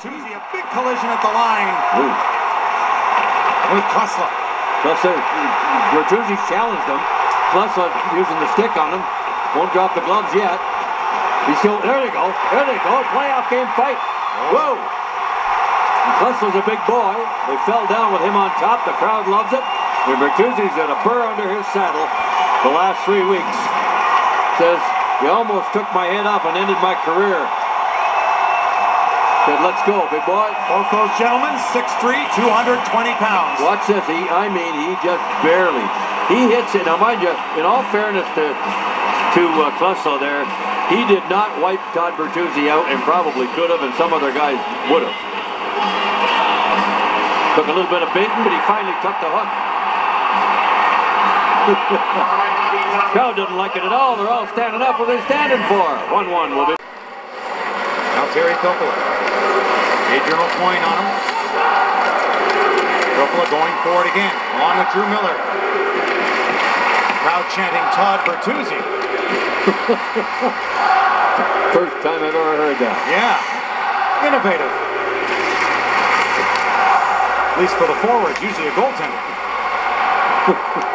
Bertuzzi, a big collision at the line. Ooh. With Klesla. Bertuzzi challenged him. Klesla using the stick on him. Won't drop the gloves yet. He's still, there they go. There they go. Playoff game fight. Whoa. Klesla's a big boy. They fell down with him on top. The crowd loves it. And Bertuzzi's got a burr under his saddle the last 3 weeks. Says, you almost took my head off and ended my career. Said, let's go, big boy. Both those gentlemen, 6'3", 220 pounds. Watch this. He just barely. He hits it. Now, mind you, in all fairness to Klesla there, he did not wipe Todd Bertuzzi out and probably could have, and some other guys would have. Took a little bit of baiting, but he finally took the hook. Crowd doesn't like it at all. They're all standing up. What are they standing for? 1-1 will be. Now Terry Filppula. Adrian Aucoin on him. Filppula going for it again, along with Drew Miller. Crowd chanting Todd Bertuzzi. First time I've ever heard that. Yeah, innovative. At least for the forwards, usually a goaltender.